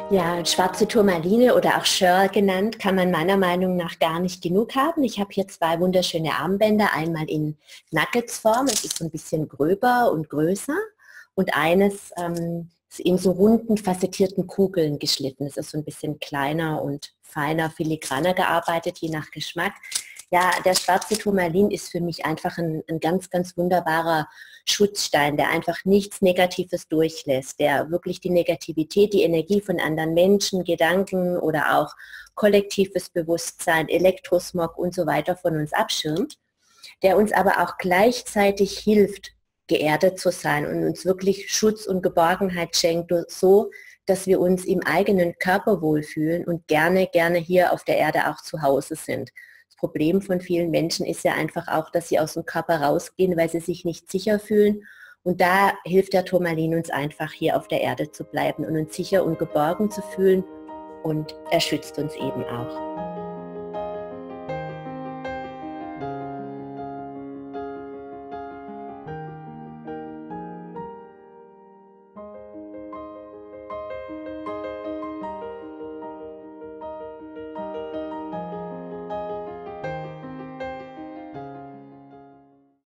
Ja, schwarze Turmaline oder auch Shirl genannt, kann man meiner Meinung nach gar nicht genug haben. Ich habe hier zwei wunderschöne Armbänder, einmal in Nuggetsform, es ist so ein bisschen gröber und größer und eines ist in so runden, facettierten Kugeln geschliffen. Es ist so ein bisschen kleiner und feiner, filigraner gearbeitet, je nach Geschmack. Ja, der schwarze Turmalin ist für mich einfach ein ganz, ganz wunderbarer Schutzstein, der einfach nichts Negatives durchlässt, der wirklich die Negativität, die Energie von anderen Menschen, Gedanken oder auch kollektives Bewusstsein, Elektrosmog und so weiter von uns abschirmt, der uns aber auch gleichzeitig hilft, geerdet zu sein und uns wirklich Schutz und Geborgenheit schenkt, so dass wir uns im eigenen Körper wohlfühlen und gerne, gerne hier auf der Erde auch zu Hause sind. Das Problem von vielen Menschen ist ja einfach auch, dass sie aus dem Körper rausgehen, weil sie sich nicht sicher fühlen. Und da hilft der Turmalin uns einfach, hier auf der Erde zu bleiben und uns sicher und geborgen zu fühlen. Und er schützt uns eben auch.